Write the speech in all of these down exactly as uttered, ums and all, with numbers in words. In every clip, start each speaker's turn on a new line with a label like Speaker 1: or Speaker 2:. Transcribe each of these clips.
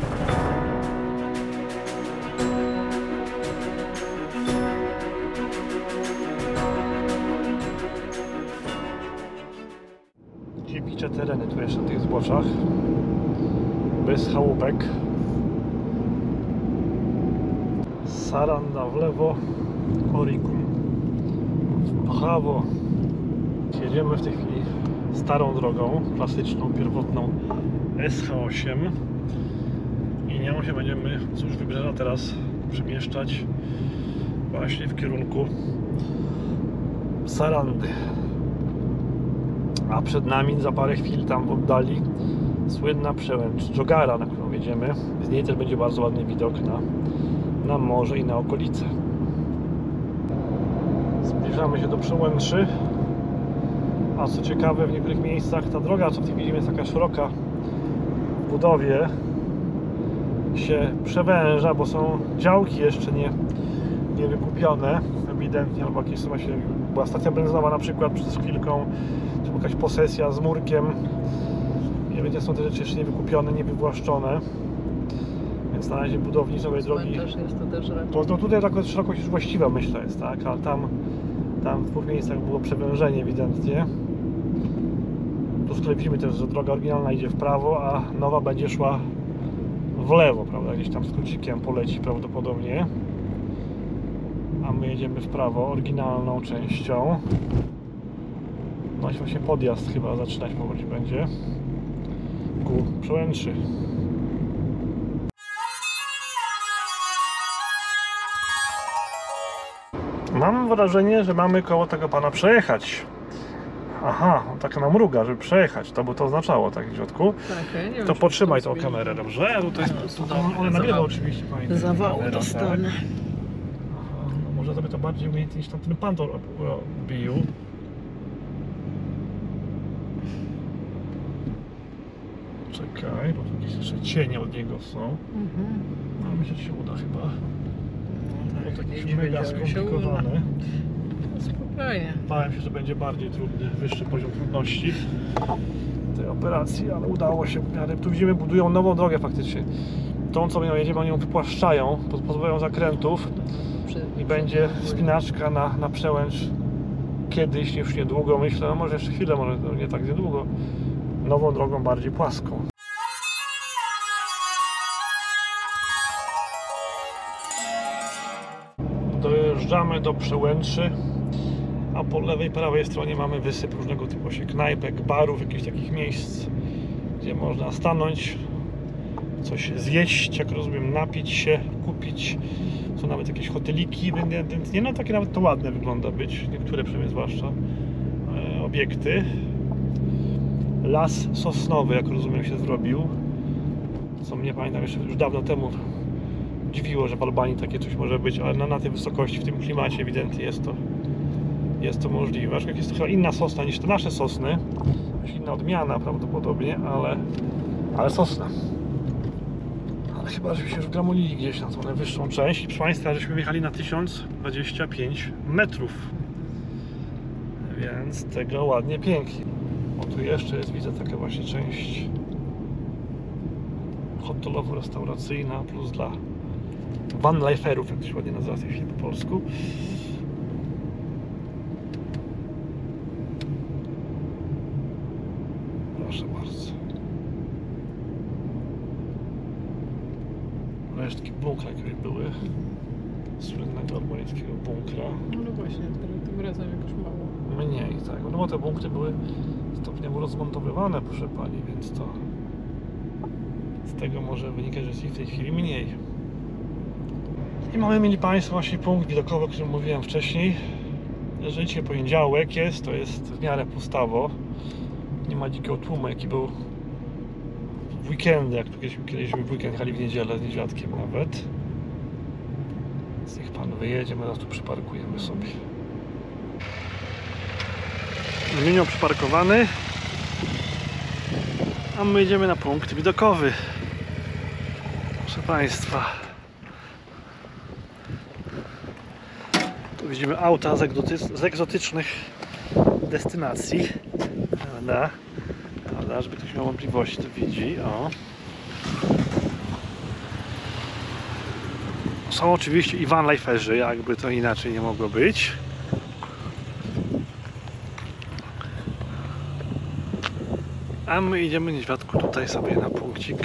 Speaker 1: Dziewicze tereny tu jeszcze na tych zboczach, bez chałupek. Saranda w lewo, Oricum w prawo. Jedziemy w tej chwili starą drogą, klasyczną, pierwotną S H osiem i nią się będziemy wzdłuż wybrzeża teraz przemieszczać właśnie w kierunku Sarandy. A przed nami za parę chwil tam w oddali słynna przełęcz Jogara, na którą jedziemy. Z niej też będzie bardzo ładny widok na, na morze i na okolice. Zbliżamy się do przełęczy. A co ciekawe, w niektórych miejscach ta droga, co w tej chwili jest taka szeroka w budowie, się przewęża, bo są działki jeszcze nie, nie wykupione ewidentnie, albo jakieś są właśnie, była stacja benzynowa na przykład przed chwilką, czy jakaś posesja z murkiem. Ewidentnie są te rzeczy jeszcze nie wykupione, nie wywłaszczone, więc na razie budownictwo nowej drogi.
Speaker 2: Jest to też
Speaker 1: to, to tutaj taka szerokość już właściwa, myślę, jest, tak, ale tam, tam w dwóch miejscach było przewężenie ewidentnie. Tu z kolei widzimy też, że droga oryginalna idzie w prawo, a nowa będzie szła w lewo, prawda? Gdzieś tam skrócikiem poleci prawdopodobnie. A my jedziemy w prawo, oryginalną częścią. No i właśnie podjazd chyba zaczynać powoli będzie ku przełęczy. Mam wrażenie, że mamy koło tego pana przejechać. Aha, on tak nam mruga, żeby przejechać. To by to oznaczało, tak w środku.
Speaker 2: Tak, ja nie wiem,
Speaker 1: to potrzymaj tą kamerę, dobrze? Ja tutaj one nagrywa oczywiście, pamiętaj.
Speaker 2: Zawału dostanę.
Speaker 1: Aha, no może sobie to bardziej umiejętnie niż tam ten pan to robił. Czekaj, bo tu gdzieś jeszcze cienie od niego są. Mhm. No myślę, że się uda chyba. No, to jakieś mega skomplikowane.
Speaker 2: Spokojnie.
Speaker 1: Bałem się, że będzie bardziej trudny, wyższy poziom trudności tej operacji, ale udało się w miarę. Tu widzimy, budują nową drogę faktycznie. Tą, co my jedziemy, oni ją wypłaszczają, pozbawiają zakrętów i będzie wspinaczka na, na przełęcz kiedyś, już niedługo, myślę, no może jeszcze chwilę, może nie tak niedługo, nową drogą bardziej płaską. Dojeżdżamy do przełęczy, a po lewej, prawej stronie mamy wysyp różnego typu się knajpek, barów, jakichś takich miejsc, gdzie można stanąć, coś zjeść, jak rozumiem, napić się, kupić. Są nawet jakieś hoteliki, nie no takie nawet to ładne wygląda być, niektóre przynajmniej zwłaszcza e, obiekty. Las sosnowy, jak rozumiem, się zrobił, co mnie, pamiętam, jeszcze już dawno temu dziwiło, że w Albanii takie coś może być, ale na, na tej wysokości, w tym klimacie ewidentnie jest to jest to możliwe. Aczkolwiek jest to chyba inna sosna niż te nasze sosny, inna odmiana prawdopodobnie, ale, ale sosna. Ale chyba, żeśmy się już gramolili gdzieś na tą najwyższą część i proszę Państwa, żeśmy wjechali na tysiąc dwadzieścia pięć metrów, więc tego ładnie, pięknie. O, tu jeszcze jest, widzę, taka właśnie część hotelowo-restauracyjna, plus dla vanliferów, jak to się ładnie nazywa w tej chwili po polsku. Proszę bardzo. Resztki bunkra, które były, słynnego arboryckiego bunkra.
Speaker 2: No właśnie, tym razem jakoś mało.
Speaker 1: Mniej, tak. No bo te bunkry były stopniowo rozmontowywane, proszę Pani, więc to z tego może wynikać, że jest ich w tej chwili mniej. I mamy, mieli Państwo, właśnie punkt widokowy, o którym mówiłem wcześniej. Jeżeli dzisiaj poniedziałek jest, to jest w miarę pustawo. Nie ma dzikiego tłumu, jaki był w weekendy, jak tu kiedyś, kiedyś w weekend jechali w niedzielę z niedźwiadkiem nawet. Więc niech Pan wyjedzie, my teraz tu przyparkujemy sobie. Minio przyparkowany, a my idziemy na punkt widokowy. Proszę Państwa, tu widzimy auta z, egzoty z egzotycznych destynacji, prawda? Prawda, żeby ktoś miał wątpliwości, to widzi. O. są oczywiście i vanliferzy, jakby to inaczej nie mogło być. A my idziemy, niedźwiadku, tutaj sobie na punkcik.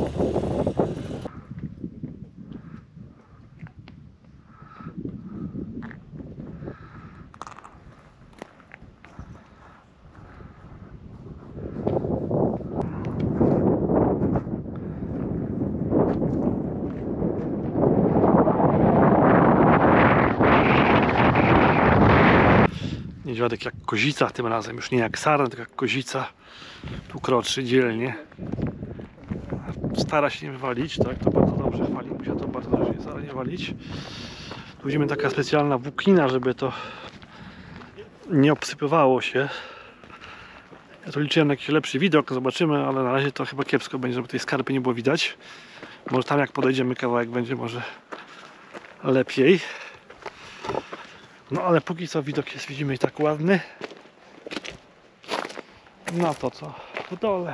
Speaker 1: Niedźwiadek jak kozica, tym razem już nie jak sarna, tylko jak kozica. Tu kroczy dzielnie. Stara się nie wywalić, tak? To bardzo dobrze, chwali mu się to bardzo dobrze, się stara nie walić. Tu widzimy taka specjalna włóknina, żeby to nie obsypywało się. Ja tu liczyłem na jakiś lepszy widok, zobaczymy, ale na razie to chyba kiepsko będzie, żeby tej skarpy nie było widać. Może tam jak podejdziemy kawałek będzie może lepiej. No ale póki co widok jest, widzimy, i tak ładny. No to co? W dole.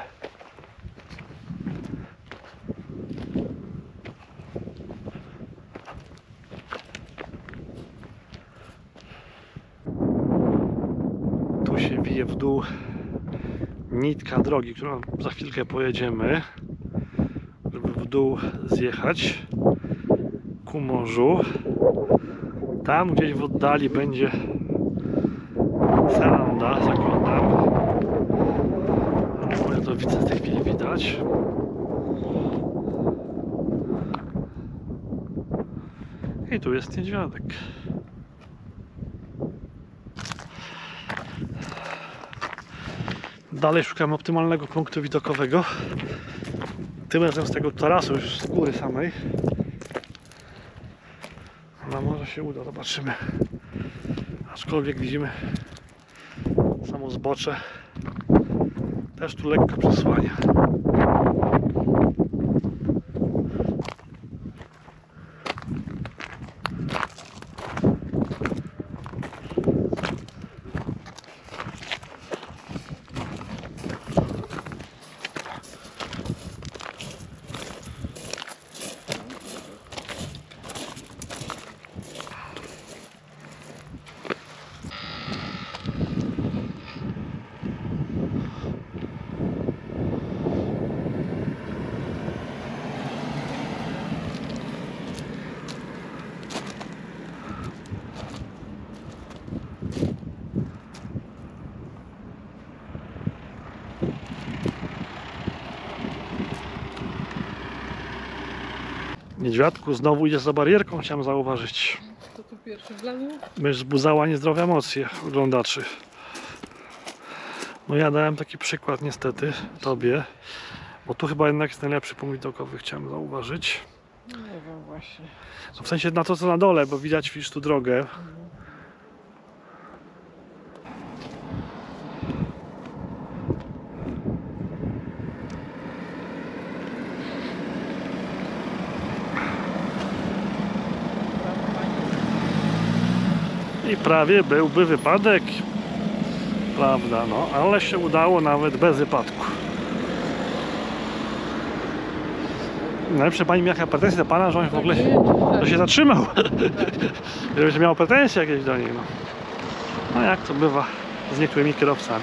Speaker 1: Tu się wije w dół nitka drogi, którą za chwilkę pojedziemy, żeby w dół zjechać ku morzu. Tam gdzieś w oddali będzie Saranda, zakładam. No, ja to widzę, w tej chwili widać. I tu jest niedźwiadek. Dalej szukamy optymalnego punktu widokowego. Tym razem z tego tarasu, już z góry samej. No może się uda, zobaczymy. Aczkolwiek widzimy samo zbocze. Też tu lekko przesłania. Niedźwiadku, znowu idzie za barierką, chciałem zauważyć.
Speaker 2: To tu pierwszy wlazł?
Speaker 1: Będziesz wzbudzała niezdrowe emocje oglądaczy. No ja dałem taki przykład niestety tobie, bo tu chyba jednak jest najlepszy punkt widokowy, chciałem zauważyć.
Speaker 2: Nie wiem właśnie.
Speaker 1: No w sensie na to co na dole, bo widać, widzisz tu drogę.
Speaker 2: Mhm.
Speaker 1: I prawie byłby wypadek, prawda, no, ale się udało nawet bez wypadku. Najlepsze, pani miała pretensje do pana, że on w ogóle to się zatrzymał. Żeby miał pretensje jakieś do niej. No. No jak to bywa z niektórymi kierowcami.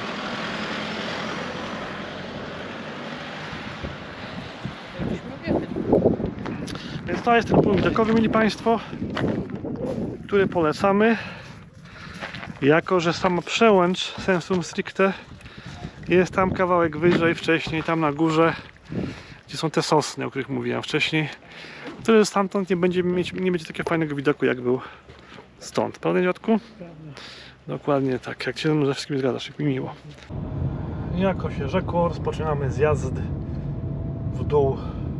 Speaker 1: Więc to jest ten punkt widokowy, mili państwo, który polecamy. Jako że sama przełęcz sensum stricte jest tam kawałek wyżej, wcześniej tam na górze, gdzie są te sosny, o których mówiłem wcześniej, które stamtąd nie będzie mieć, nie będzie takiego fajnego widoku, jak był stąd. Prawda, dziadku? Dokładnie tak, jak się ze wszystkim zgadzasz, jak mi miło. Jako się rzekło, rozpoczynamy zjazd w dół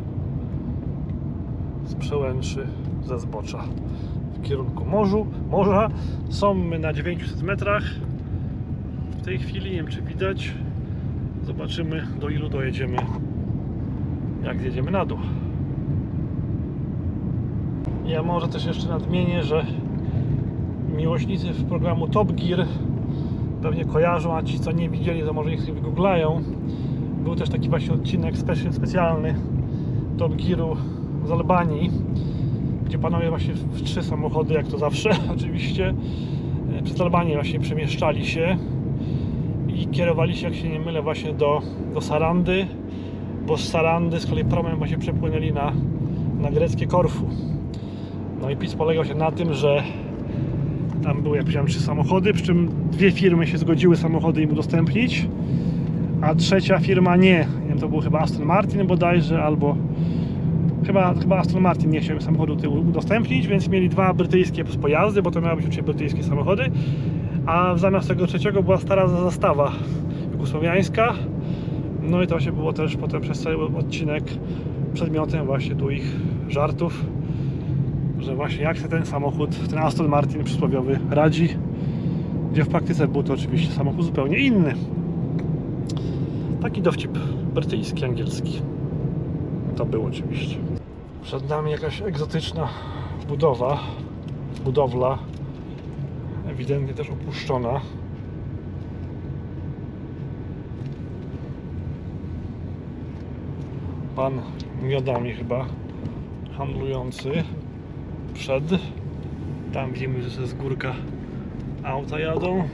Speaker 1: z przełęczy ze zbocza w kierunku morzu, morza. Są my na dziewięciuset metrach w tej chwili, nie wiem czy widać. Zobaczymy, do ilu dojedziemy, jak zjedziemy na dół. Ja może też jeszcze nadmienię, że miłośnicy w programu Top Gear pewnie kojarzą, a ci co nie widzieli, to może ich sobie wygooglają. Był też taki właśnie odcinek specjalny Top Gearu z Albanii, gdzie panowie właśnie w trzy samochody, jak to zawsze oczywiście, przez Albanię właśnie przemieszczali się i kierowali się, jak się nie mylę, właśnie do, do Sarandy, bo z Sarandy z kolei promem właśnie przepłynęli na, na greckie Korfu. No i PiS polegał się na tym, że tam były, jak powiedziałem, trzy samochody, przy czym dwie firmy się zgodziły samochody im udostępnić, a trzecia firma nie. Nie wiem, to był chyba Aston Martin bodajże, albo chyba, chyba Aston Martin nie chciał im samochodu tyłu udostępnić, więc mieli dwa brytyjskie pojazdy, bo to miały być oczywiście brytyjskie samochody, a zamiast tego trzeciego była stara zastawa jugosłowiańska. No i to się było też potem przez cały odcinek przedmiotem właśnie tu ich żartów, że właśnie jak się ten samochód, ten Aston Martin przysłowiowy radzi, gdzie w praktyce był to oczywiście samochód zupełnie inny. Taki dowcip brytyjski, angielski. To był oczywiście. Przed nami jakaś egzotyczna budowa, budowla, ewidentnie też opuszczona. Pan miodami chyba handlujący przed. Tam widzimy, że z górka auta jadą,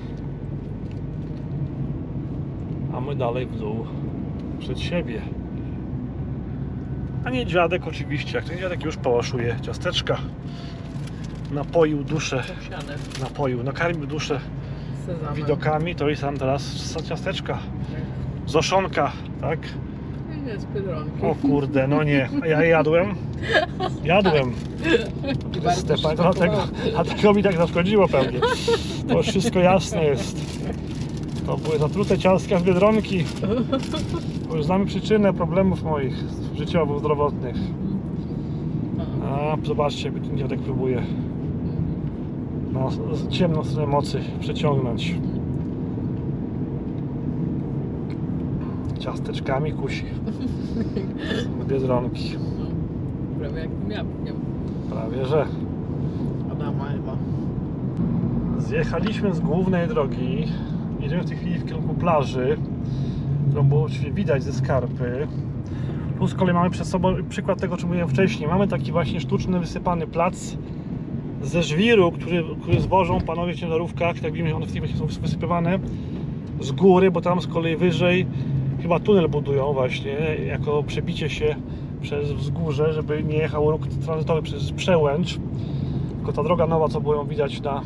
Speaker 1: a my dalej w dół przed siebie. A nie dziadek oczywiście, jak ten dziadek już połaszuje ciasteczka, napoił duszę, napoił, nakarmił duszę
Speaker 2: Sezamem.
Speaker 1: widokami, to i sam teraz ciasteczka, zoszonka, tak?
Speaker 2: Nie, z Biedronki.
Speaker 1: O kurde, no nie, a ja jadłem, jadłem, Stefan, no, tego, a tego mi tak zaszkodziło pewnie, to już wszystko jasne jest, to były zatrute ciastka z Biedronki, bo już znamy przyczynę problemów moich życiowych, zdrowotnych. A zobaczcie, ten dziadek próbuje na ciemną stronę mocy przeciągnąć. Ciasteczkami kusi z Biedronki.
Speaker 2: No, prawie jak jabłkiem.
Speaker 1: Prawie że.
Speaker 2: Adama chyba.
Speaker 1: Zjechaliśmy z głównej drogi. Jedziemy w tej chwili w kierunku plaży, którą było oczywiście widać ze skarpy. Tu z kolei mamy przed sobą przykład tego, o czym mówiłem wcześniej. Mamy taki właśnie sztuczny, wysypany plac ze żwiru, który, który zwożą panowie w ciężarówkach. Tak widzimy, one w tej chwili są wysypywane z góry, bo tam z kolei wyżej chyba tunel budują właśnie, jako przebicie się przez wzgórze, żeby nie jechał ruch tranzytowy przez Przełęcz. Tylko ta droga nowa, co było ją widać na,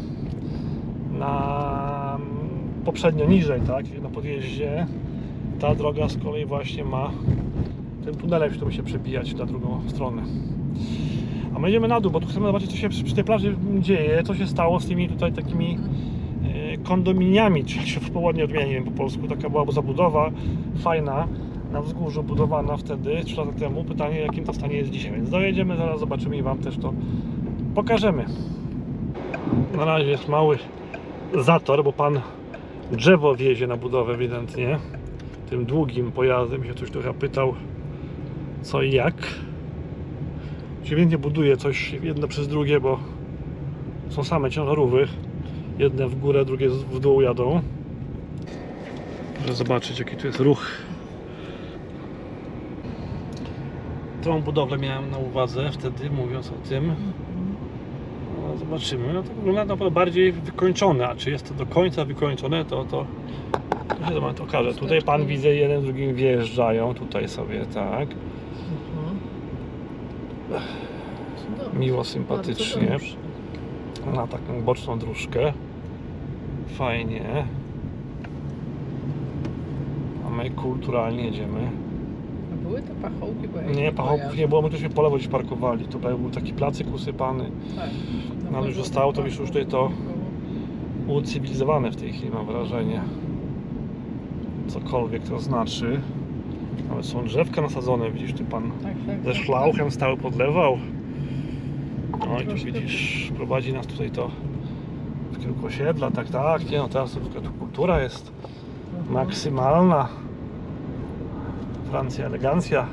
Speaker 1: na poprzednio niżej, tak, na podjeździe, ta droga z kolei właśnie ma tym tunelem, żeby się przebijać na drugą stronę. A my idziemy na dół, bo tu chcemy zobaczyć, co się przy tej plaży dzieje, co się stało z tymi tutaj takimi kondominiami, czy się poładnie odmienia, nie wiem po polsku, taka była zabudowa fajna na wzgórzu, budowana wtedy, trzy lata temu. Pytanie, jakim to stanie jest dzisiaj, więc dojedziemy, zaraz zobaczymy i wam też to pokażemy. Na razie jest mały zator, bo pan drzewo wiezie na budowę ewidentnie tym długim pojazdem, się coś trochę pytał co i jak. Ewidentnie buduje coś jedno przez drugie, bo są same ciężarówki, jedne w górę, drugie w dół jadą. Żeby zobaczyć, jaki tu jest ruch. Tą budowlę miałem na uwadze wtedy, mówiąc o tym. No, zobaczymy. No to wygląda naprawdę bardziej wykończone, a czy jest to do końca wykończone, to to, to się to okaże. Tutaj pan widzę, jeden z drugim wjeżdżają, tutaj sobie, tak. Miło, sympatycznie. Na taką boczną dróżkę. Fajnie. A my kulturalnie jedziemy.
Speaker 2: A były te pachołki? Bo ja
Speaker 1: Nie,
Speaker 2: ich
Speaker 1: pachołków
Speaker 2: kojarzę.
Speaker 1: nie było, my tu się po lewo gdzieś parkowali. Tutaj był taki placyk usypany.
Speaker 2: Tak.
Speaker 1: No, ale już zostało to, już już tutaj to ucywilizowane w tej chwili, mam wrażenie. Cokolwiek to znaczy. Nawet są drzewka nasadzone, widzisz, tu pan
Speaker 2: Tak, tak,
Speaker 1: ze
Speaker 2: tak,
Speaker 1: szlauchem stał, podlewał. No i tu
Speaker 2: Troszkę
Speaker 1: widzisz, prowadzi nas tutaj to w kierunku osiedla, tak, tak, nie no, teraz to tu kultura jest maksymalna. Francja, elegancja.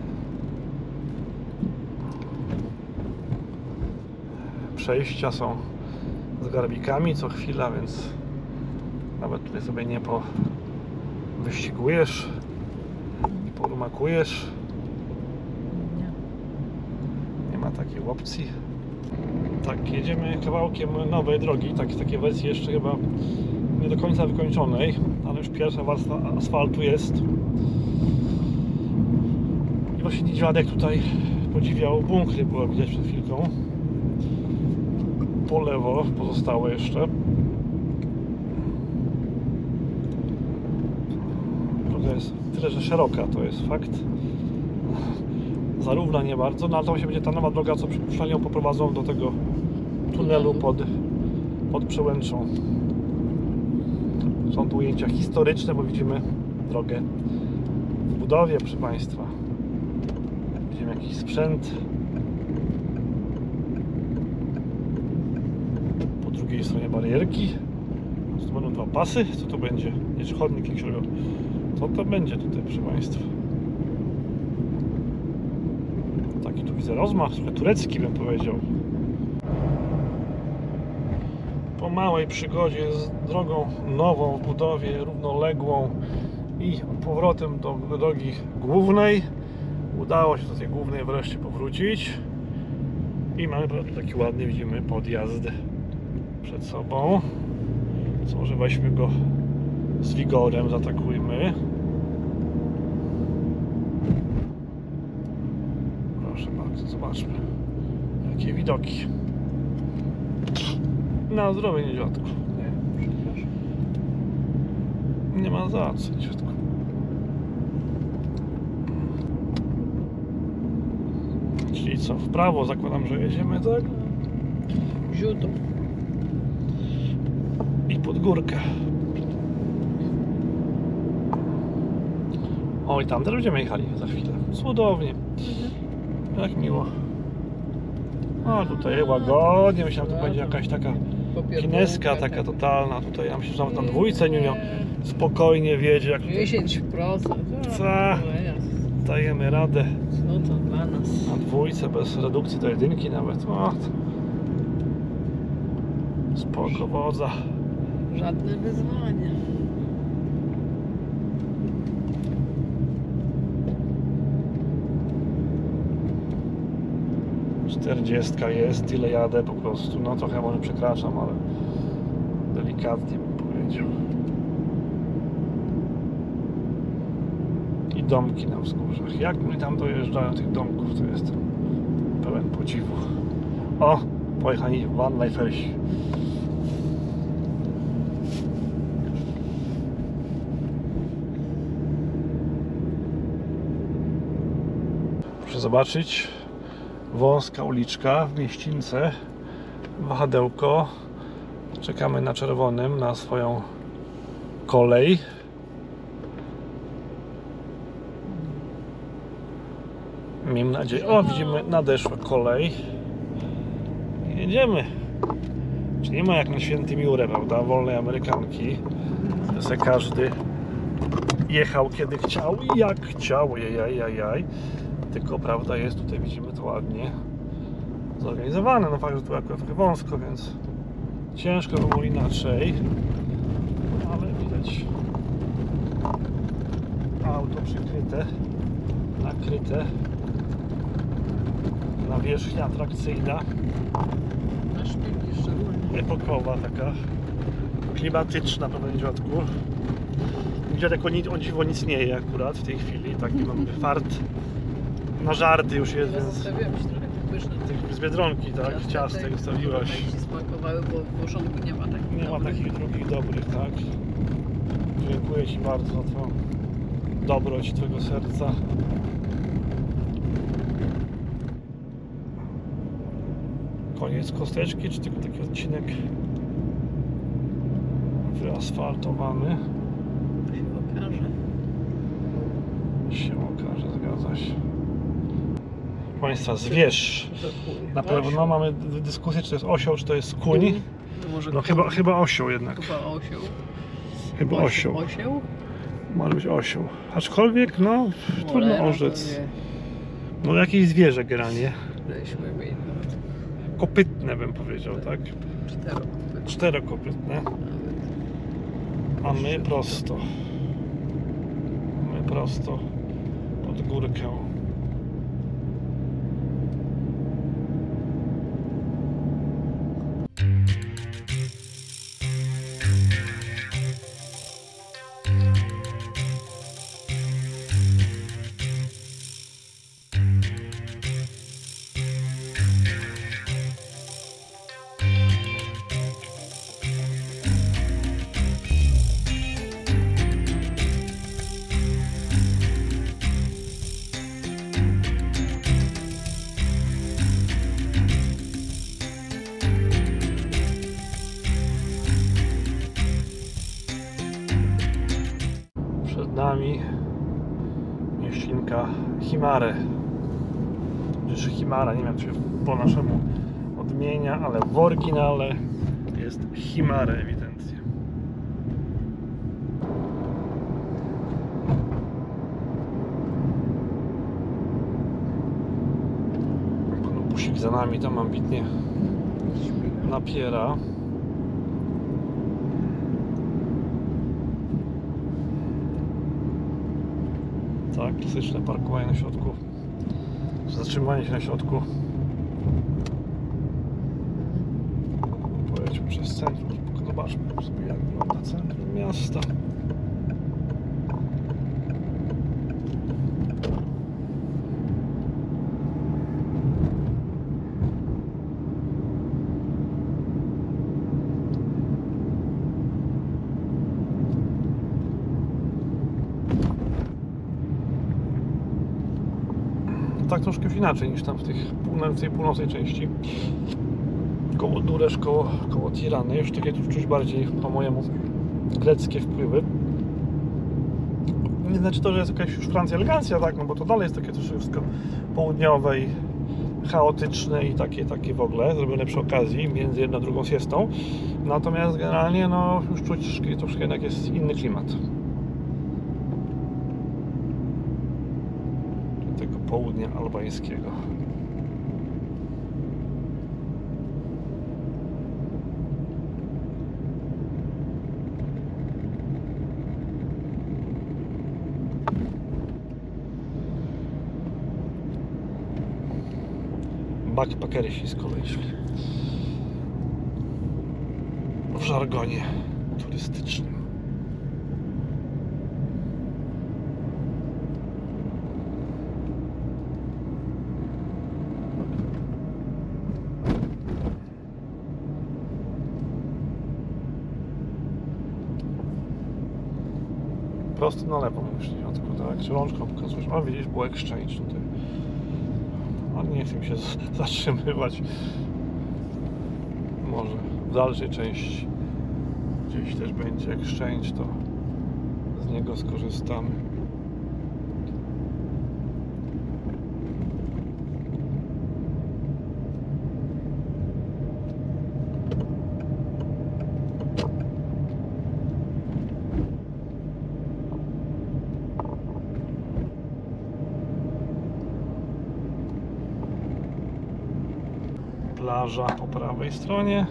Speaker 1: Przejścia są z garbikami co chwila, więc nawet tutaj sobie nie po wyścigujesz, nie porumakujesz.
Speaker 2: Nie.
Speaker 1: Nie ma takiej opcji. Tak, jedziemy kawałkiem nowej drogi, tak, takiej wersji jeszcze chyba nie do końca wykończonej, ale już pierwsza warstwa asfaltu jest. I właśnie dziadek tutaj podziwiał bunkry, było widać przed chwilką. Po lewo pozostałe jeszcze. Droga jest tyle, że szeroka, to jest fakt. Zarówno nie bardzo, no ale to się będzie ta nowa droga, co przypuszczalnie ją poprowadzą do tego tunelu pod, pod Przełęczą. Są tu ujęcia historyczne, bo widzimy drogę w budowie, proszę Państwa. Widzimy jakiś sprzęt. Po drugiej stronie barierki. Tu będą dwa pasy. Co to będzie? Jeszcze chodnik jakiś robią. Co to będzie tutaj, proszę Państwa? Taki tu widzę rozmach, trochę turecki bym powiedział. Po małej przygodzie z drogą nową w budowie, równoległą i powrotem do drogi głównej udało się do tej głównej wreszcie powrócić i mamy taki ładny, widzimy, podjazd przed sobą, co może weźmy go z wigorem, zaatakujmy. Proszę bardzo, zobaczmy jakie widoki. Na zdrowie, niedźwiadku. Nie, przepraszam. Nie ma za co, niedźwiadku. Czyli co, w prawo zakładam, że jedziemy, tak?
Speaker 2: Ziuto.
Speaker 1: I pod górkę. Oj, tam też będziemy jechali za chwilę. Cudownie.
Speaker 2: Mhm.
Speaker 1: Jak miło. A tutaj łagodnie, myślałem, że to będzie jakaś taka kineska, taka totalna. Tutaj ja myślę, że nawet na dwójce Niunio spokojnie wiedzie. Jak tutaj
Speaker 2: dziesięć procent.
Speaker 1: Co? dajemy radę.
Speaker 2: Co to dla nas?
Speaker 1: Na dwójce bez redukcji do jedynki nawet. O, spoko wodza.
Speaker 2: Żadne wyzwanie.
Speaker 1: czterdziestka jest, ile jadę po prostu. No trochę może przekraczam, ale delikatnie bym powiedział. I domki na wzgórzach. Jak mi tam dojeżdżają tych domków, to jestem pełen podziwu. O, pojechali Van Lifersi. Proszę zobaczyć, wąska uliczka w mieścińce, wahadełko. Czekamy na czerwonym na swoją kolej. Miejmy nadzieję. O, widzimy, nadeszła kolej. Jedziemy. Czy nie ma jak na Świętym Jurze, prawda? Wolnej Amerykanki. Se każdy jechał kiedy chciał i jak chciał. Jaj, jaj, jaj. Tylko prawda jest, tutaj widzimy to ładnie zorganizowane. No fakt, że tu akurat trochę wąsko, więc ciężko by było inaczej. Ale widać auto przykryte, nakryte. Nawierzchnia atrakcyjna,
Speaker 2: Na szpilki szczególnie.
Speaker 1: epokowa taka, klimatyczna po dziadku. Dziadek o, ni o dziwo nic nie je akurat w tej chwili, taki mamy fart na żarty już jest,
Speaker 2: Chyba
Speaker 1: więc
Speaker 2: zostawiłam ci trochę tych pysznych.
Speaker 1: tych z Biedronki, tak, ciastek zostawiłaś.
Speaker 2: Ci smakowały, bo w porządku nie ma takich
Speaker 1: Nie ma
Speaker 2: dobrych.
Speaker 1: takich drugich dobrych, tak. Dziękuję Ci bardzo za Twoją dobroć Twojego serca. Koniec kosteczki, czy tylko taki odcinek wyasfaltowany?
Speaker 2: Się okaże.
Speaker 1: Się okaże, zgadza się. Państwa, zwierz. Na pewno mamy dyskusję, czy to jest osioł, czy to jest kuń.
Speaker 2: No, może
Speaker 1: No
Speaker 2: kuń.
Speaker 1: chyba, chyba osioł jednak.
Speaker 2: Chyba osioł.
Speaker 1: Chyba osioł.
Speaker 2: Osioł?
Speaker 1: Może być osioł. Aczkolwiek, no, trudno
Speaker 2: Cholera,
Speaker 1: orzec.
Speaker 2: to nie.
Speaker 1: No jakieś zwierzę generalnie.
Speaker 2: Weźmy mieć nawet
Speaker 1: Kopytne bym powiedział, tak?
Speaker 2: czterokopytne.
Speaker 1: Czterokopytne. A my prosto. My prosto pod górkę. Himarę. Czy Himara, nie wiem, jak się po naszemu odmienia, ale w oryginale jest Himarę ewidentnie. Busik za nami tam ambitnie napiera. Tak, klasyczne parkowanie na środku, zatrzymanie się na środku. Pojedźmy przez centrum, zobaczmy sobie, jak wygląda centrum miasta. Tak troszkę inaczej niż tam w tych północ, tej północnej części. Koło Duresz, koło, koło Tirany. Już takie tu czuć bardziej po mojemu greckie wpływy. Nie znaczy to, że jest jakaś już Francja elegancja, tak, no bo to dalej jest takie troszkę wszystko południowe i chaotyczne i takie, takie w ogóle, zrobione przy okazji, między jedną a drugą siestą. Natomiast generalnie no już czuć troszkę jednak jest inny klimat. Tego południa albańskiego. Backpackersi z kolei szli w żargonie turystycznym. Prosto na lewo mówisz, tak? Czy rączką pokazujesz? A widzisz, był exchange tutaj. Ale nie chcę mi się zatrzymywać. Może w dalszej części gdzieś też będzie exchange, to z niego skorzystamy. Plaża po prawej stronie,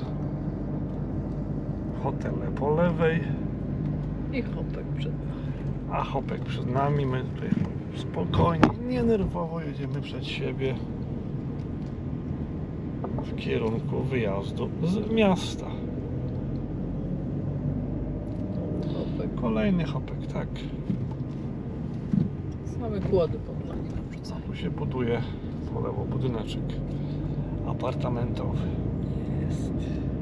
Speaker 1: hotele po lewej
Speaker 2: I Hopek przed nami.
Speaker 1: a Hopek przed nami. My tutaj spokojnie, nienerwowo jedziemy przed siebie w kierunku wyjazdu z miasta.
Speaker 2: Hopek.
Speaker 1: Kolejny Hopek, tak.
Speaker 2: Same kłody pod nami nam rzucają.
Speaker 1: Tu się buduje po lewo budyneczek apartamentowy.
Speaker 2: Jest.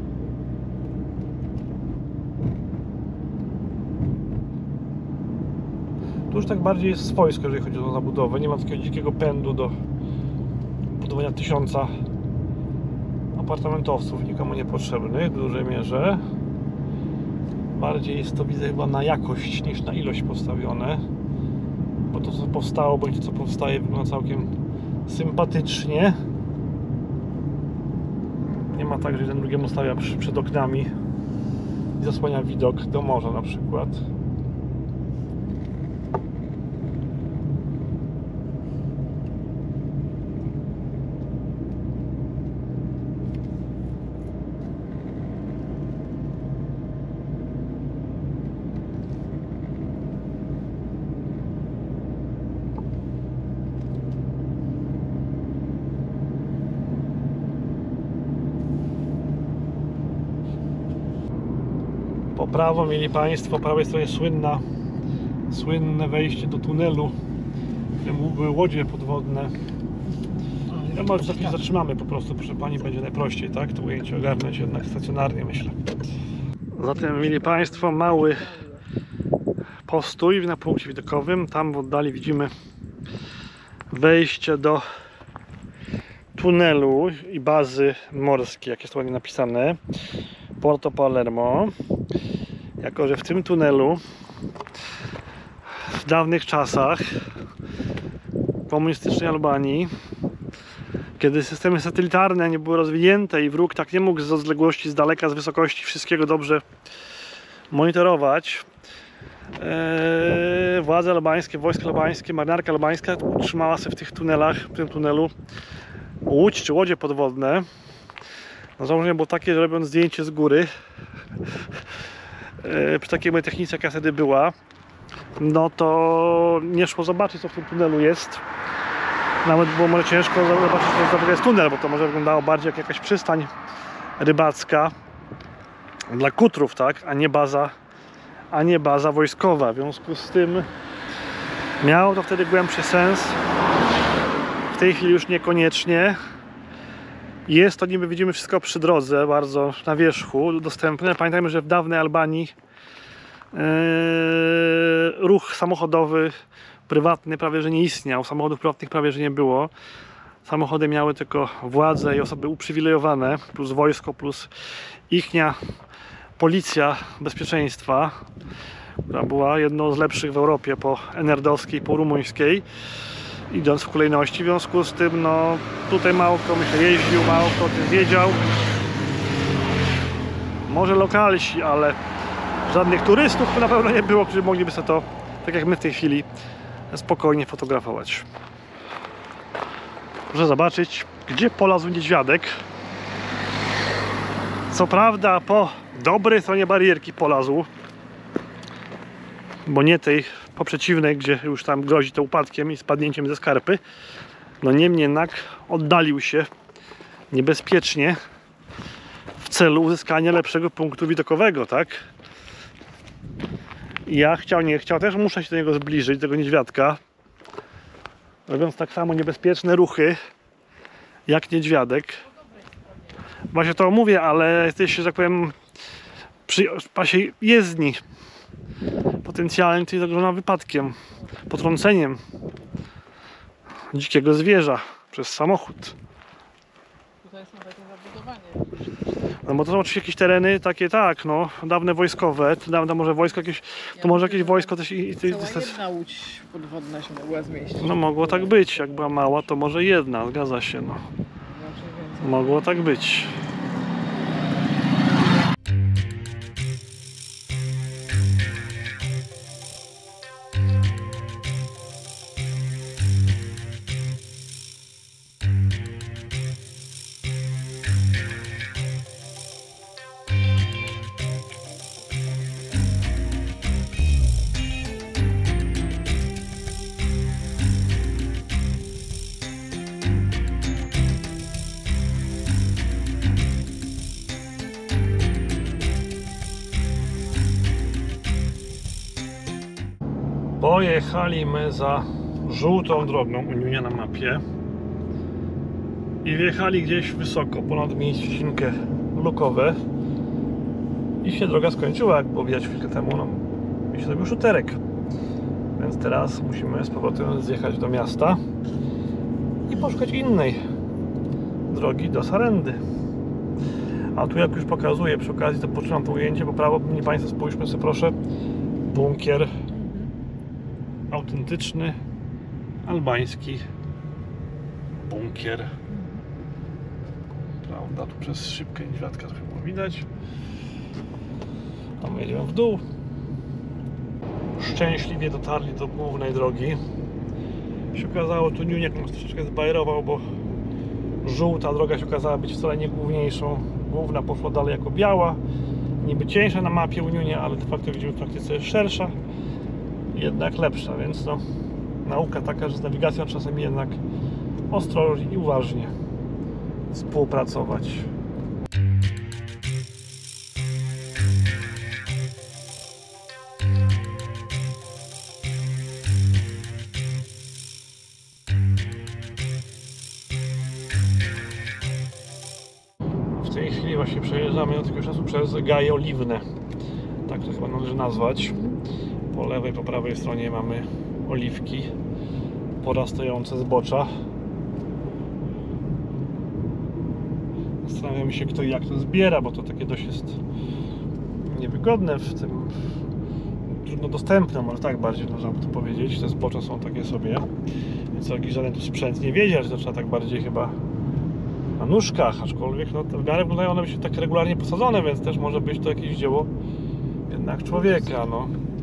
Speaker 1: Tu już tak bardziej jest swojsko, jeżeli chodzi o zabudowę. Nie ma takiego dzikiego pędu do budowania tysiąca apartamentowców nikomu niepotrzebnych w dużej mierze. Bardziej jest to, widzę, chyba na jakość niż na ilość postawione, bo to, co powstało, bądź to, co powstaje, wygląda całkiem sympatycznie. Nie ma tak, że jeden drugiemu stawia przy, przed oknami i zasłania widok do morza na przykład. Po prawo mieli Państwo, po prawej stronie słynna, słynne wejście do tunelu, w którym były łodzie podwodne. Ja może za chwilę zatrzymamy po prostu, proszę Pani, będzie najprościej, tak? To ujęcie ogarnąć jednak stacjonarnie, myślę. Zatem mieli Państwo mały postój na punkcie widokowym. Tam w oddali widzimy wejście do tunelu i bazy morskiej, jak jest ładnie napisane, Porto Palermo. Jako że w tym tunelu w dawnych czasach komunistycznej Albanii, kiedy systemy satelitarne nie były rozwinięte i wróg tak nie mógł z odległości, z daleka, z wysokości wszystkiego dobrze monitorować, eee, władze albańskie, wojska albańskie, marynarka albańska utrzymała się w tych tunelach, w tym tunelu łódź czy łodzie podwodne. No, założenie było takie, że robiąc zdjęcie z góry, eee, przy takiej technice jaka wtedy była, no to nie szło zobaczyć, co w tym tunelu jest. Nawet było może ciężko zobaczyć, co to jest tunel, bo to może wyglądało bardziej jak jakaś przystań rybacka dla kutrów, tak, a nie baza, a nie baza wojskowa. W związku z tym miało to wtedy głębszy sens. W tej chwili już niekoniecznie. Jest to, niby widzimy wszystko przy drodze, bardzo na wierzchu dostępne. Pamiętajmy, że w dawnej Albanii yy, ruch samochodowy prywatny prawie że nie istniał, samochodów prywatnych prawie że nie było. Samochody miały tylko władze i osoby uprzywilejowane, plus wojsko, plus ichnia policja bezpieczeństwa, która była jedną z lepszych w Europie po enerdowskiej, po rumuńskiej, idąc w kolejności. W związku z tym, no tutaj mało kto myślę jeździł, mało kto o tym wiedział. Może lokalsi, ale żadnych turystów to na pewno nie było, którzy mogliby sobie to, tak jak my w tej chwili, spokojnie fotografować. Proszę zobaczyć, gdzie polazł niedźwiadek. Co prawda po dobrej stronie barierki polazł, bo nie tej po przeciwnej, gdzie już tam grozi to upadkiem i spadnięciem ze skarpy. No niemniej jednak oddalił się niebezpiecznie w celu uzyskania lepszego punktu widokowego, tak? Ja chciał, nie chciał, też muszę się do niego zbliżyć, do tego niedźwiadka, robiąc tak samo niebezpieczne ruchy jak niedźwiadek. Właśnie to mówię, ale jesteś, że tak powiem, przy pasie jezdni. Potencjalnie to zagrożona wypadkiem, potrąceniem dzikiego zwierza przez samochód.
Speaker 2: Tutaj są takie zabudowanie.
Speaker 1: No bo to są oczywiście jakieś tereny takie, tak, no, dawne wojskowe, to dawne może wojsko jakieś, to może jakieś wojsko też i... i
Speaker 2: Cała jedna łódź podwodna się mogła zmieścić.
Speaker 1: no mogło tak być, jak była mała, to może jedna, zgadza się, no. Mogło tak być. Pojechaliśmy za żółtą drogą Unia na mapie i wjechali gdzieś wysoko, ponad miejscinkę lukowe i się droga skończyła, jak było widać chwilkę temu, no, i się zrobił szuterek, więc teraz musimy z powrotem zjechać do miasta i poszukać innej drogi do Sarendy. A tu, jak już pokazuję, przy okazji to poczynam to ujęcie, po prawo, mnie Państwo, spójrzmy sobie proszę, bunkier, autentyczny albański bunkier, prawda, tu przez szybkę niedźwiadka trochę było widać, a my jedziemy w dół. Szczęśliwie dotarli do głównej drogi. Się okazało, tu Niuniek nas troszeczkę zbajerował, bo żółta droga się okazała być wcale nie główniejszą. Główna poszła dalej jako biała, niby cieńsza na mapie Uniunia, ale de facto widzimy w praktyce jest szersza, jednak lepsza, więc no, nauka taka, że z nawigacją czasem jednak ostrożnie i uważnie współpracować. W tej chwili właśnie przejeżdżamy od jakiegoś czasu przez gaje oliwne, tak to chyba należy nazwać. Po lewej, po prawej stronie mamy oliwki porastające zbocza. Zastanawiam się, kto i jak to zbiera, bo to takie dość jest niewygodne w tym, trudno dostępne, może tak bardziej można by to powiedzieć. Te zbocza są takie sobie. Więc jakiś żaden tu sprzęt nie wiedział, że to trzeba tak bardziej chyba na nóżkach, aczkolwiek no, to w miarę wyglądają one być tak regularnie posadzone, więc też może być to jakieś dzieło jednak człowieka, no.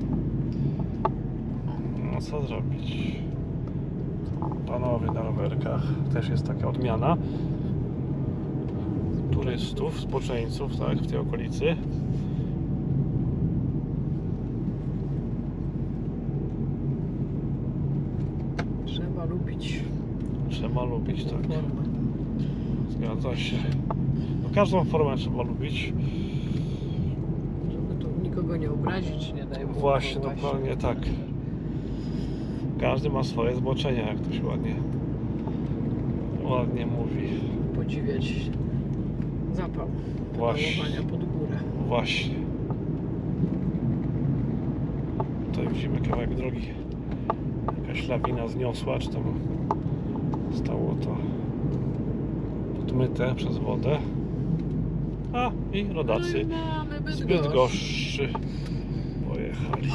Speaker 1: No co zrobić? Panowie na rowerkach, też jest taka odmiana turystów, zboczeńców, tak, w tej okolicy.
Speaker 2: Trzeba lubić
Speaker 1: Trzeba lubić, tak.
Speaker 2: formę.
Speaker 1: Zgadza się. No, każdą formę trzeba lubić.
Speaker 2: Żeby tu nikogo nie obrazić, nie daj Bóg.
Speaker 1: Właśnie, dokładnie tak. Każdy ma swoje zboczenia, jak to się ładnie ładnie mówi.
Speaker 2: Podziwiać zapał
Speaker 1: Właśnie.
Speaker 2: pedałowania pod górę.
Speaker 1: Właśnie. Tutaj widzimy kawałek drogi. Jakaś lawina zniosła, czy tam stało to podmyte przez wodę. A i rodacy
Speaker 2: No i mamy
Speaker 1: z
Speaker 2: Bydgoszcz.
Speaker 1: Bydgoszczy pojechali.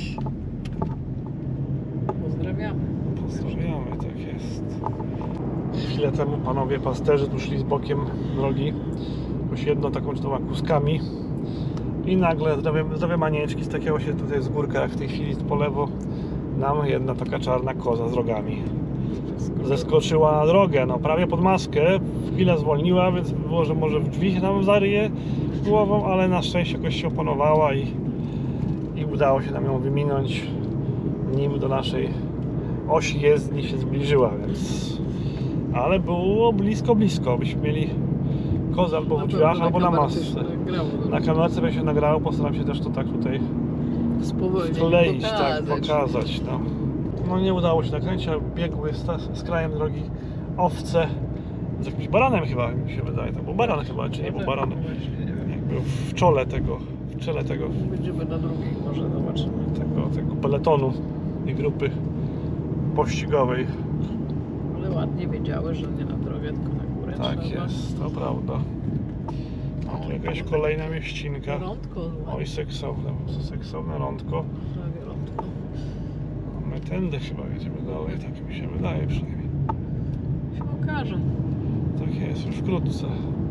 Speaker 2: Pozdrawiamy.
Speaker 1: Pozdrawiamy, tak jest. Chwilę temu panowie pasterzy tu szli z bokiem drogi, jakoś jedną taką czy dwoma kózkami i nagle zdrowie, zdrowie manieczki stakiało się tutaj z górka, jak w tej chwili po lewo nam jedna taka czarna koza z rogami zeskoczyła na drogę, no prawie pod maskę, chwilę zwolniła, więc było, że może w drzwi się nam zaryje głową, ale na szczęście jakoś się opanowała i, i udało się nam ją wyminąć, nim do naszej osi jezdni się zbliżyła, więc ale było blisko, blisko, byśmy mieli kozę albo w drzwiach, albo na masce. Na kamerce by się nagrało, postaram się też to tak tutaj wkleić, tak, pokazać. No. no nie udało się nakręcić, ale biegły z, z krajem drogi owce z jakimś baranem chyba, mi się wydaje. To był baran chyba, czy nie był baranem. Jakby w czole tego, w czele tego.
Speaker 2: Będziemy na drugiej, może zobaczymy.
Speaker 1: Tego, tego peletonu i grupy pościgowej.
Speaker 2: Ale ładnie wiedziały, że nie na drogę, tylko na górę
Speaker 1: Tak
Speaker 2: trzeba.
Speaker 1: jest, to prawda. A tu jakaś kolejna mieścinka.
Speaker 2: Rądko.
Speaker 1: Oj, seksowne, seksowne rądko.
Speaker 2: Prawie rądko.
Speaker 1: A my tędy chyba jedziemy dalej, tak mi się wydaje przynajmniej.
Speaker 2: Się okaże.
Speaker 1: Tak jest, już wkrótce.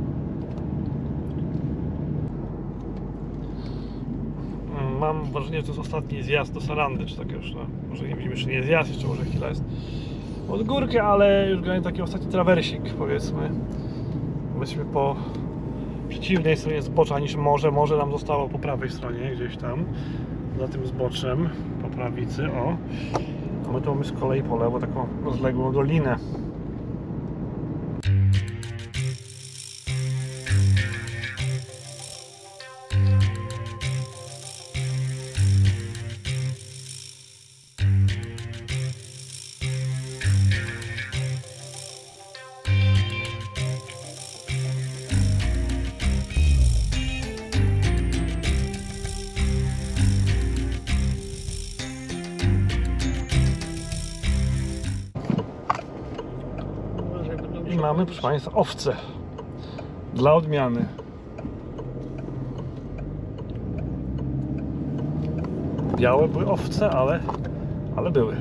Speaker 1: Mam wrażenie, że to jest ostatni zjazd do Sarandy, czy tak już, no. Może nie widzimy, czy nie jest zjazd, jeszcze może chwila jest od górkę, ale już generalnie taki ostatni trawersik, powiedzmy. Jesteśmy po przeciwnej stronie zbocza niż morze. Morze nam zostało po prawej stronie, gdzieś tam, za tym zboczem, po prawicy, o. A my tu mamy z kolei po lewo taką rozległą dolinę. I mamy, proszę Państwa, owce. Dla odmiany. Białe były owce, ale, ale były.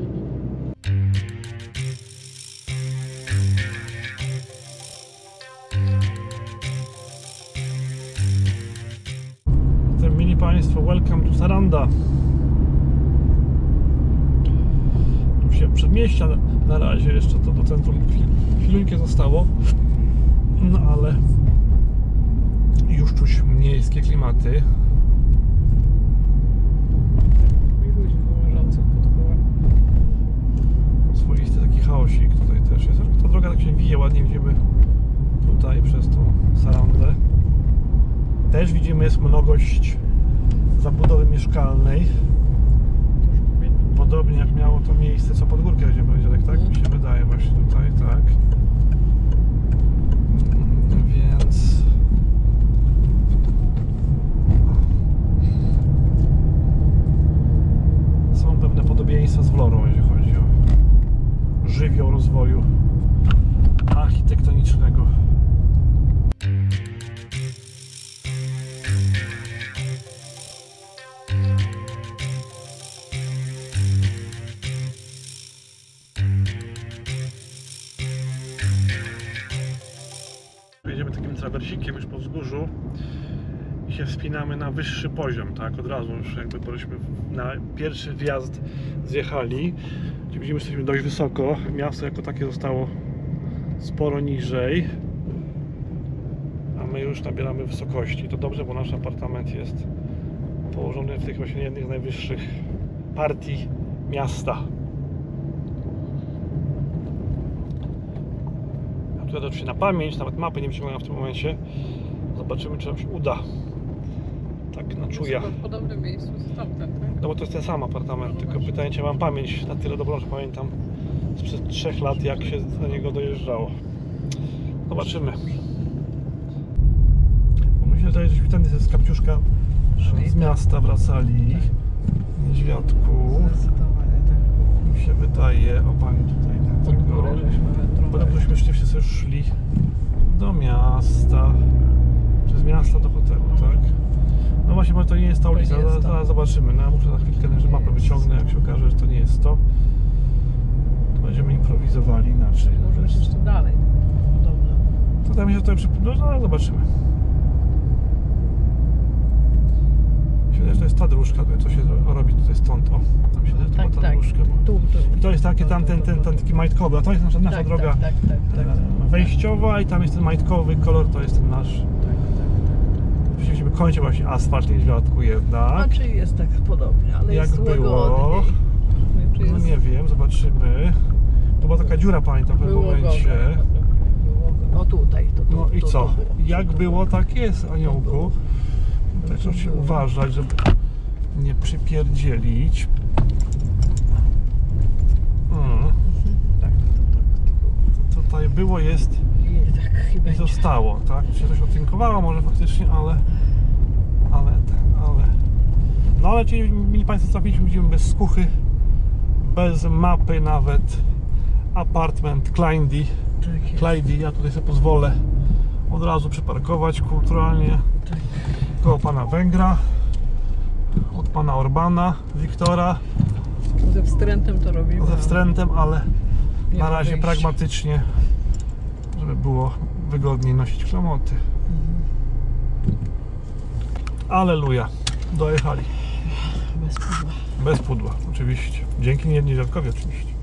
Speaker 1: Zatem, mili Państwo, welcome to Saranda. Tu się przedmieścia na razie jeszcze to do centrum chwilunkę zostało, no ale już czuć miejskie klimaty. Swoisty taki chaosik tutaj też jest. Ta droga tak się wije, ładnie widzimy tutaj przez tą Sarandę. Też widzimy, jest mnogość zabudowy mieszkalnej. Podobnie jak miało to miejsce, co pod górkę będzie powiedzieć, tak mi się wydaje właśnie tutaj, tak. Więc są pewne podobieństwa z Vlorą, jeśli chodzi o żywioł rozwoju architektonicznego. jedziemy takim trawersikiem już po wzgórzu i się wspinamy na wyższy poziom, tak, od razu już jakby byliśmy na pierwszy wjazd zjechali, gdzie widzimy, że jesteśmy dość wysoko, miasto jako takie zostało sporo niżej, a my już nabieramy wysokości. To dobrze, bo nasz apartament jest położony w tych właśnie jednych z najwyższych partii miasta. A tutaj oczywiście na pamięć, nawet mapy nie wyciągają w tym momencie. Zobaczymy, czy nam się uda. Tak na czuja.
Speaker 2: Jest chyba w podobnym miejscu co tamten, tak?
Speaker 1: No bo to jest ten sam apartament,
Speaker 2: No
Speaker 1: tylko
Speaker 2: właśnie.
Speaker 1: pytanie, czy mam pamięć na tyle dobrą, że pamiętam sprzed trzech lat, jak się do niego dojeżdżało. Zobaczymy. Bo myślę, że żeśmy wtedy z Kapciuszka z miasta wracali. Niedźwiadku.
Speaker 2: Zdecydowanie tak.
Speaker 1: Mi się wydaje, o pani tutaj na
Speaker 2: Pod
Speaker 1: tego.
Speaker 2: górę żeśmy
Speaker 1: Potem
Speaker 2: wędrowali.
Speaker 1: żeśmy rzeczywiście sobie szli do miasta. Przez miasta do hotelu, tak? No właśnie, bo to nie jest ta ulica,
Speaker 2: nie jest
Speaker 1: zaraz,
Speaker 2: to.
Speaker 1: zaraz zobaczymy. No ja muszę za chwilkę że mapę wyciągnę, jak się okaże, że to nie jest to. To będziemy improwizowali inaczej.
Speaker 2: Może być jeszcze dalej. Podobno.
Speaker 1: To tam się tutaj przy... No zaraz zobaczymy. Myślę, że to jest ta dróżka, to się robi tutaj stąd. O, tam się
Speaker 2: Tak,
Speaker 1: ta
Speaker 2: tak.
Speaker 1: dróżka. Bo...
Speaker 2: Tu, tu.
Speaker 1: I to jest takie, tam, ten, ten, ten taki majtkowy, a to jest nasza, nasza
Speaker 2: tak,
Speaker 1: droga
Speaker 2: tak, tak, tak, tak,
Speaker 1: e, wejściowa i tam jest ten majtkowy kolor, to jest ten nasz.
Speaker 2: tak, tak, tak.
Speaker 1: Musimy kończyć właśnie asfalt w Niedźwiadku jednak.
Speaker 2: Znaczy jest tak podobnie, ale
Speaker 1: Jak
Speaker 2: jest
Speaker 1: było?
Speaker 2: łagodniej. Nie, czy
Speaker 1: No
Speaker 2: jest...
Speaker 1: nie wiem, zobaczymy. To była taka dziura, pamiętam, w pewnym
Speaker 2: Było
Speaker 1: momencie.
Speaker 2: gorzej. Było go- No tutaj, to, to,
Speaker 1: No i
Speaker 2: to,
Speaker 1: co?
Speaker 2: To było.
Speaker 1: Jak
Speaker 2: To
Speaker 1: było, tak jest, aniołku. Tak trzeba się
Speaker 2: było.
Speaker 1: uważać, żeby nie przypierdzielić. Mm.
Speaker 2: Mhm. Tak, to, tak, to było.
Speaker 1: Tutaj było, jest
Speaker 2: I tak chyba
Speaker 1: i zostało, tak? Się coś otynkowało może faktycznie, ale... Ale ten, ale... No ale czyli, mili Państwo, trafiliśmy, widzimy bez skuchy, bez mapy nawet. Apartment Kleindy.
Speaker 2: tak jest.
Speaker 1: Klejdy, ja tutaj sobie pozwolę od razu przyparkować kulturalnie
Speaker 2: Tak.
Speaker 1: koło pana Węgra, od pana Orbana, Wiktora,
Speaker 2: Ze wstrętem to robimy.
Speaker 1: ze wstrętem, ale
Speaker 2: Nie
Speaker 1: na
Speaker 2: ma
Speaker 1: razie
Speaker 2: wyjścia.
Speaker 1: pragmatycznie, żeby było wygodniej nosić klamoty. Aleluja, dojechali.
Speaker 2: Bez pudła.
Speaker 1: Bez pudła, oczywiście. Dzięki Niedźwiadkowi oczywiście.